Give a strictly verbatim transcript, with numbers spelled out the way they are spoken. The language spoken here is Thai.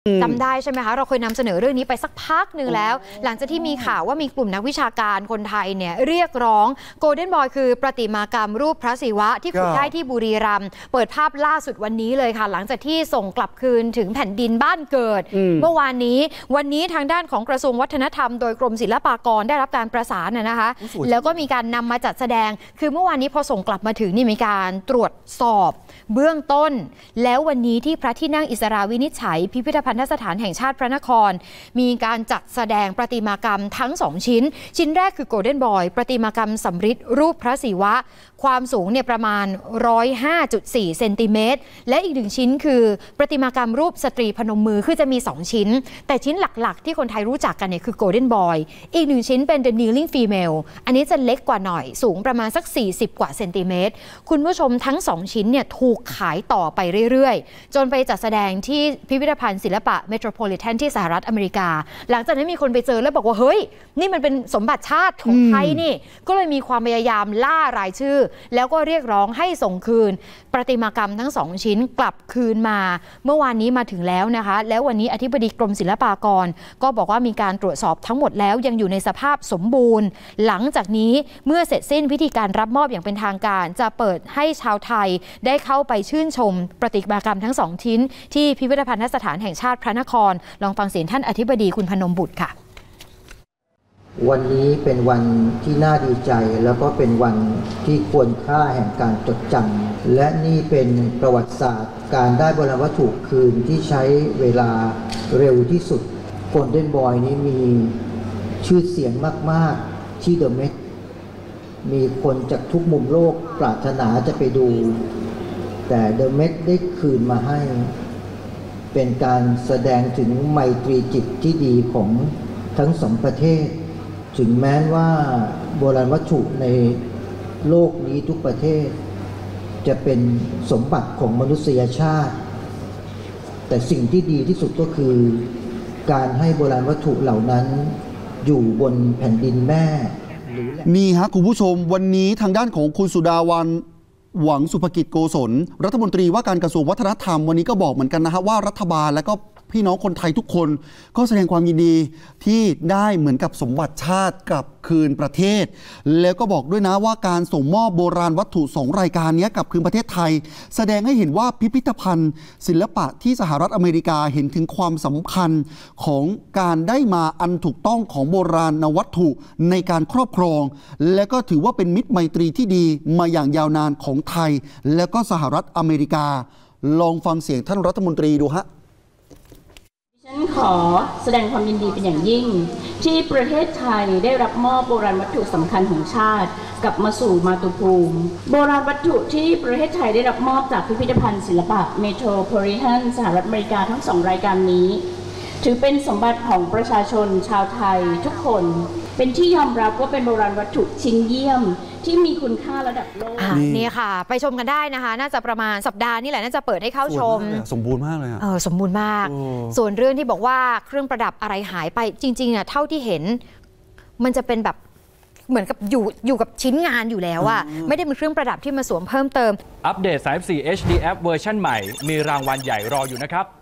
จำได้ใช่ไหมคะเราเคยนำเสนอเรื่องนี้ไปสักพักหนึ่งแล้วหลังจากที่มีข่าวว่ามีกลุ่มนักวิชาการคนไทยเนี่ยเรียกร้องโกลเด้นบอยคือประติมากรรมรูปพระศิวะที่ขุดได้ที่บุรีรัมย์เปิดภาพล่าสุดวันนี้เลยค่ะหลังจากที่ส่งกลับคืนถึงแผ่นดินบ้านเกิดเมื่อวานนี้วันนี้ทางด้านของกระทรวงวัฒนธรรมโดยกรมศิลปากรได้รับการประสานนะคะแล้วก็มีการนำมาจัดแสดงคือเมื่อวานนี้พอส่งกลับมาถึงนี่มีการตรวจสอบเบื้องต้นแล้ววันนี้ที่พระที่นั่งอิสราวินิจฉัยพิพิธภัณฑสถานแห่งชาติพระนครมีการจัดแสดงประติมากรรมทั้งสองชิ้นชิ้นแรกคือโกลเด้นบอยประติมากรรมสำริดรูปพระศิวะความสูงเนี่ยประมาณ หนึ่งร้อยห้าจุดสี่ เซนติเมตรและอีกหนึ่งชิ้นคือประติมากรรมรูปสตรีพนมมือคือจะมีสองชิ้นแต่ชิ้นหลักๆที่คนไทยรู้จักกันเนี่ยคือโกลเด้นบอยอีกหนึ่งชิ้นเป็น The Kneeling Female อันนี้จะเล็กกว่าหน่อยสูงประมาณสักสี่สิบกว่าเซนติเมตรคุณผู้ชมทั้งสองชิ้นเนี่ยถูกขายต่อไปเรื่อยๆจนไปจัดแสดงที่พิพิธภัณฑ์ศิลปะเมโทรโพลิแทนที่สหรัฐอเมริกาหลังจากนั้นมีคนไปเจอแล้วบอกว่าเฮ้ยนี่มันเป็นสมบัติชาติของไทยนี่ก็เลยมีความพยายามล่ารายชื่อแล้วก็เรียกร้องให้ส่งคืนประติมากรรมทั้งสองชิ้นกลับคืนมาเมื่อวานนี้มาถึงแล้วนะคะแล้ววันนี้อธิบดีกรมศิลปากรก็บอกว่ามีการตรวจสอบทั้งหมดแล้วยังอยู่ในสภาพสมบูรณ์หลังจากนี้เมื่อเสร็จสิ้นพิธีการรับมอบอย่างเป็นทางการจะเปิดให้ชาวไทยได้เข้าไปชื่นชมประติมากรรมทั้งสองชิ้นที่พิพิธภัณฑสถานแห่งชาติพระนครลองฟังเสียงท่านอธิบดีคุณพนมบุตรค่ะวันนี้เป็นวันที่น่าดีใจแล้วก็เป็นวันที่ควรค่าแห่งการจดจำและนี่เป็นประวัติศาสตร์การได้โบราณวัตถุคืนที่ใช้เวลาเร็วที่สุดโกลเด้นบอยนี้มีชื่อเสียงมากๆที่เดอะเมทมีคนจากทุกมุมโลกปรารถนาจะไปดูแต่เดอะเมทได้คืนมาให้เป็นการแสดงถึงไมตรีจิตที่ดีของทั้งสองประเทศถึงแม้ว่าโบราณวัตถุในโลกนี้ทุกประเทศจะเป็นสมบัติของมนุษยชาติแต่สิ่งที่ดีที่สุดก็คือการให้โบราณวัตถุเหล่านั้นอยู่บนแผ่นดินแม่นี่ฮะคุณผู้ชมวันนี้ทางด้านของคุณสุดาวันหวังสุภกิจโกศลรัฐมนตรีว่าการกระทรวงวัฒนธรรมวันนี้ก็บอกเหมือนกันนะฮะว่ารัฐบาลและก็พี่น้องคนไทยทุกคนก็แสดงความยินดีที่ได้เหมือนกับสมบัติชาติกลับคืนประเทศแล้วก็บอกด้วยนะว่าการส่งมอบโบราณวัตถุสองรายการนี้กลับคืนประเทศไทยแสดงให้เห็นว่าพิพิธภัณฑ์ศิลปะที่สหรัฐอเมริกาเห็นถึงความสำคัญของการได้มาอันถูกต้องของโบราณวัตถุในการครอบครองและก็ถือว่าเป็นมิตรไมตรีที่ดีมาอย่างยาวนานของไทยและก็สหรัฐอเมริกาลองฟังเสียงท่านรัฐมนตรีดูฮะฉันขอแสดงความยินดีเป็นอย่างยิ่งที่ประเทศไทยได้รับมอบโบราณวัตถุสำคัญของชาติกลับมาสู่มาตุภูมิโบราณวัตถุที่ประเทศไทยได้รับมอบจากพิพิธภัณฑ์ศิลปะเมโทรโพลิแทนสหรัฐอเมริกาทั้งสองรายการนี้ถือเป็นสมบัติของประชาชนชาวไทยทุกคนเป็นที่ยอมรับว่าเป็นโบราณวัตถุชิ้นเยี่ยมที่มีคุณค่าระดับโลกนี่ค่ะไปชมกันได้นะคะน่าจะประมาณสัปดาห์นี่แหละน่าจะเปิดให้เข้าชมสมบูรณ์มากเลยเออสมบูรณ์มากส่วนเรื่องที่บอกว่าเครื่องประดับอะไรหายไปจริงๆเนี่ยเท่าที่เห็นมันจะเป็นแบบเหมือนกับอยู่อยู่กับชิ้นงานอยู่แล้วอะไม่ได้เป็นเครื่องประดับที่มาสวมเพิ่มเติมอัปเดต สามสิบสี่ เอช ดี แอป เวอร์ชันใหม่มีรางวัลใหญ่รออยู่นะครับ